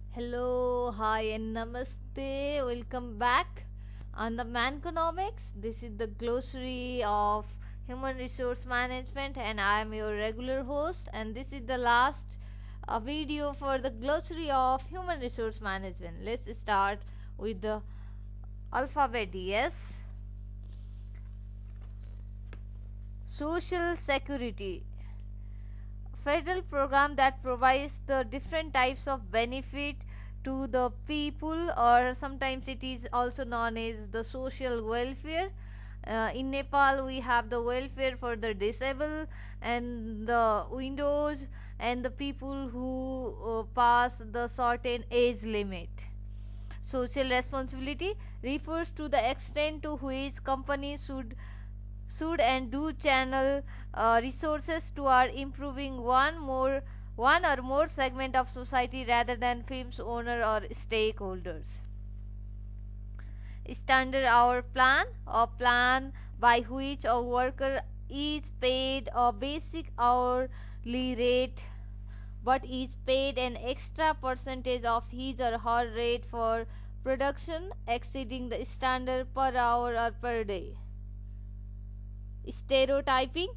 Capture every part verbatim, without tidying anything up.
Hello, hi, and namaste. Welcome back on the Manconomics. This is the glossary of human resource management, and I am your regular host. And this is the last uh, video for the glossary of human resource management. Let's start with the alphabet. Yes, social security, federal program that provides the different types of benefit to the people, or sometimes it is also known as the social welfare. Uh, in Nepal we have the welfare for the disabled and the widows and the people who uh, pass the certain age limit. Social responsibility refers to the extent to which companies should should and do channel uh, resources toward improving one more one or more segment of society rather than firm's owner or stakeholders. Standard hour plan, a plan by which a worker is paid a basic hourly rate but is paid an extra percentage of his or her rate for production exceeding the standard per hour or per day. Stereotyping,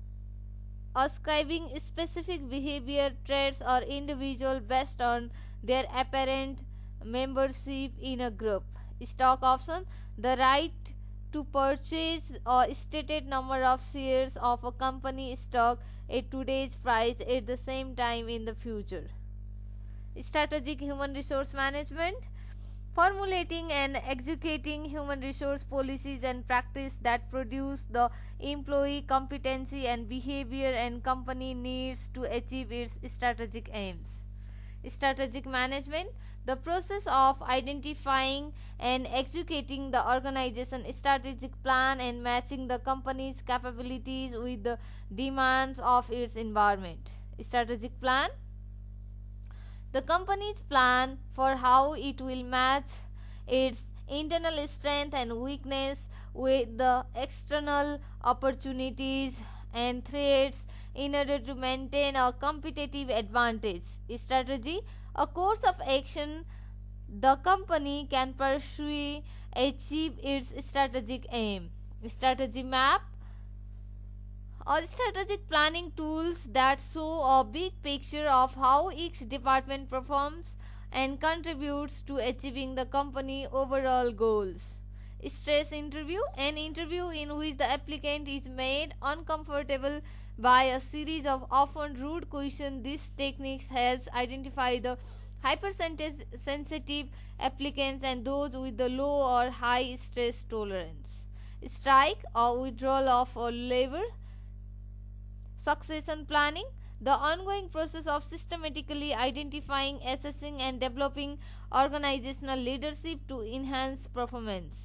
ascribing specific behavior traits or individual based on their apparent membership in a group. Stock option, the right to purchase a stated number of shares of a company stock at today's price at the same time in the future. Strategic human resource management, formulating and executing human resource policies and practice that produce the employee competency and behavior and company needs to achieve its strategic aims. Strategic management, the process of identifying and executing the organization strategic plan and matching the company's capabilities with the demands of its environment. Strategic plan, the company's plan for how it will match its internal strength and weakness with the external opportunities and threats in order to maintain a competitive advantage. Strategy, a course of action the company can pursue achieve its strategic aim. Strategy map, or strategic planning tools that show a big picture of how each department performs and contributes to achieving the company overall goals. Stress interview, an interview in which the applicant is made uncomfortable by a series of often rude questions. This technique helps identify the hypersensitive applicants and those with the low or high stress tolerance. Strike or withdrawal of labor. Succession planning, the ongoing process of systematically identifying, assessing, and developing organizational leadership to enhance performance.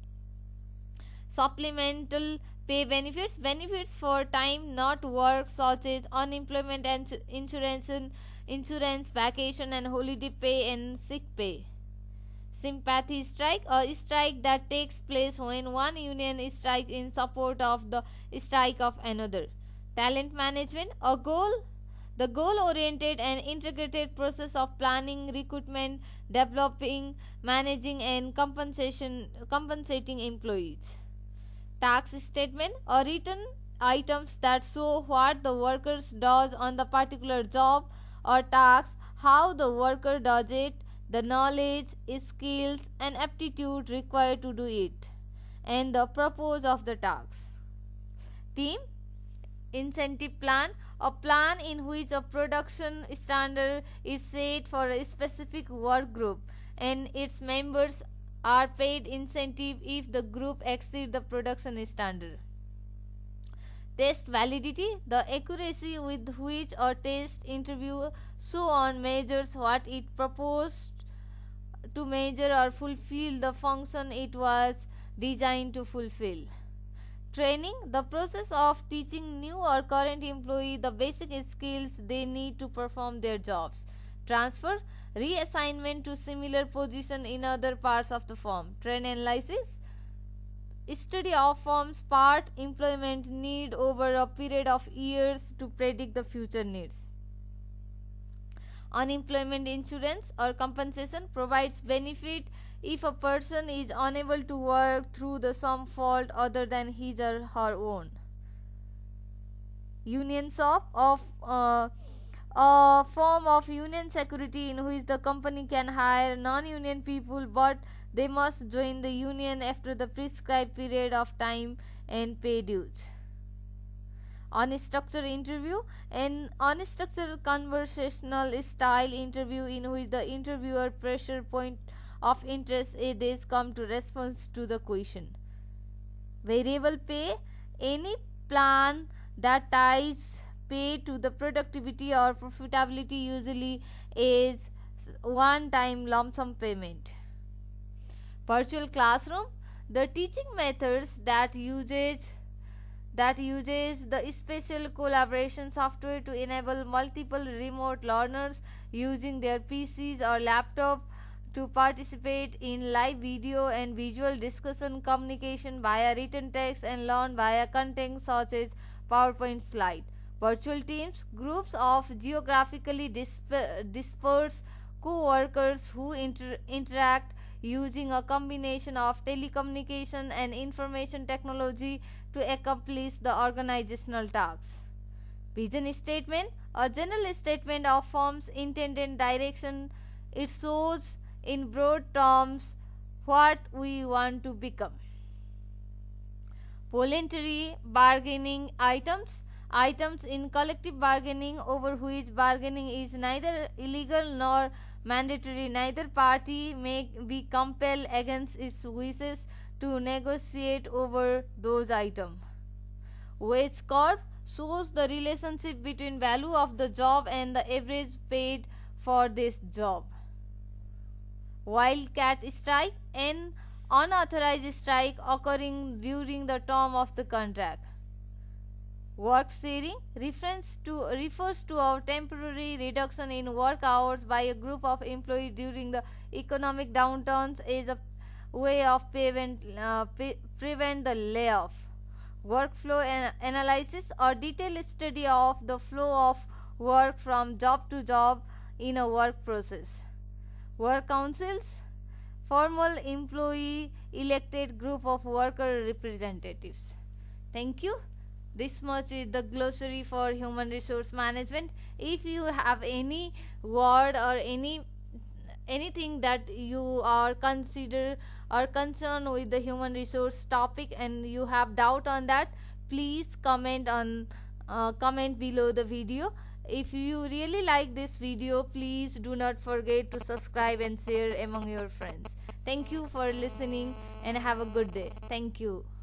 Supplemental pay benefits, benefits for time not worked, such as unemployment and insurance, insurance, vacation, and holiday pay and sick pay. Sympathy strike, a strike that takes place when one union strikes in support of the strike of another. Talent management, a goal the goal oriented and integrated process of planning, recruitment, developing, managing, and compensation compensating employees. Tax statement, or written items that show what the worker does on the particular job or task, how the worker does it, the knowledge, skills, and aptitude required to do it, and the purpose of the task. Team incentive plan, a plan in which a production standard is set for a specific work group and its members are paid incentive if the group exceeds the production standard. Test validity, the accuracy with which a test interview so on measures what it proposed to measure or fulfill the function it was designed to fulfill. Training, the process of teaching new or current employee the basic skills they need to perform their jobs. Transfer, reassignment to similar position in other parts of the firm. Trend analysis, study of firm's part employment need over a period of years to predict the future needs. Unemployment insurance or compensation provides benefit if a person is unable to work through the some fault other than his or her own. Union shop of uh, a form of union security in which the company can hire non-union people, but they must join the union after the prescribed period of time and pay dues. Unstructured interview, an unstructured conversational style interview in which the interviewer pressure point of interest is come to response to the question. Variable pay, any plan that ties pay to the productivity or profitability, usually is one time lump sum payment. Virtual classroom, the teaching methods that uses that uses the special collaboration software to enable multiple remote learners using their P Cs or laptop to participate in live video and visual discussion, communication via written text, and learn via content such as PowerPoint slide. Virtual teams, groups of geographically disp- dispersed co-workers who inter- interact using a combination of telecommunication and information technology to accomplish the organizational tasks. Vision statement, a general statement of firm's intended direction. It shows in broad terms what we want to become. Voluntary bargaining items, items in collective bargaining over which bargaining is neither illegal nor mandatory. Neither party may be compelled against its wishes to negotiate over those items. Wage curve shows the relationship between value of the job and the average paid for this job. Wildcat strike, an unauthorized strike occurring during the term of the contract. Work sharing refers to, refers to a temporary reduction in work hours by a group of employees during the economic downturns as a way of prevent, uh, pre- prevent the layoff. Workflow an- analysis or detailed study of the flow of work from job to job in a work process. Work councils, formal employee elected group of worker representatives. Thank you. This much is the glossary for human resource management. If you have any word or any anything that you are consider or concerned with the human resource topic and you have doubt on that, please comment on uh, comment below the video. If you really like this video, please do not forget to subscribe and share among your friends. Thank you for listening and have a good day. Thank you.